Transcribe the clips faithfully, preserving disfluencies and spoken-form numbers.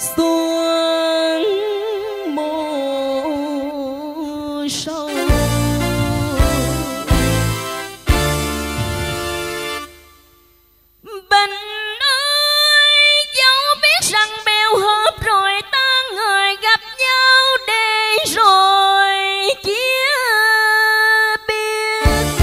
xuống mồ sâu. Bình ơi, dẫu biết rằng bèo hợp rồi ta người gặp nhau để rồi chia biệt.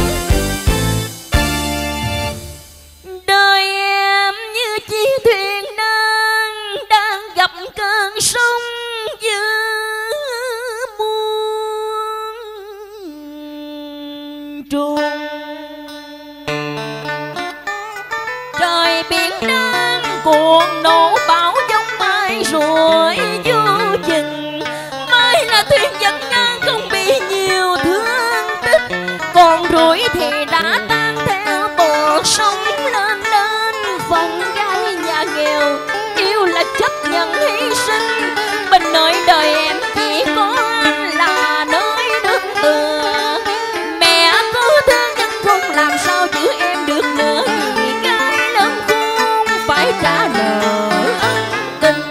Đời em như chiếc thuyền nan đang gặp cơn sóng dữ muôn trùng. Trời biển đang cuồng nổ bão giông mai rồi vô chừng. Mai là thuyền dẫn ngang không bị nhiều thương tích, còn rủi thì đã tan theo bờ sông lên lên. Phần gái nhà nghèo yêu là chấp nhận hy sinh. Bên nơi đời em chỉ có anh là nơi đứng tựa. Mẹ cứ thương nhưng không làm sao giữ em được nữa, vì gái lớn khôn phải trả nợ ân tình.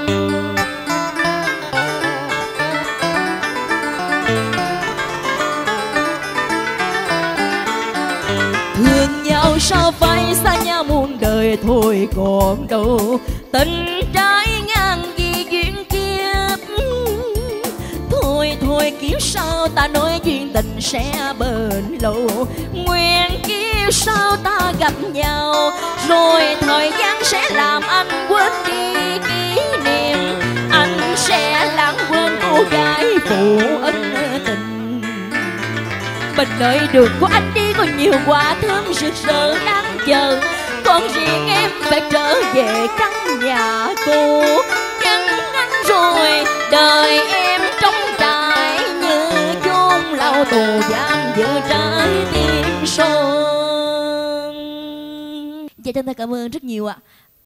Thương nhau sao phải xa nhau muôn đời thôi còn đâu. Tình trái ngang vì duyên kiếp. Thôi thôi kiếp sau ta nói duyên tình sẽ bền lâu. Nguyện kiếp sau ta gặp nhau, rồi thời gian sẽ làm anh quên đi kỷ niệm. Anh sẽ lãng quên cô gái phụ ân tình. Bên đời đường của anh đi có nhiều quả thơm rực rỡ đang chờ, còn riêng em phải trở về căn nhà cũ. Nhưng anh rồi đời em trống trải như chốn lao tù giam giữ trái tim son. Dạ chân ta cảm ơn rất nhiều ạ.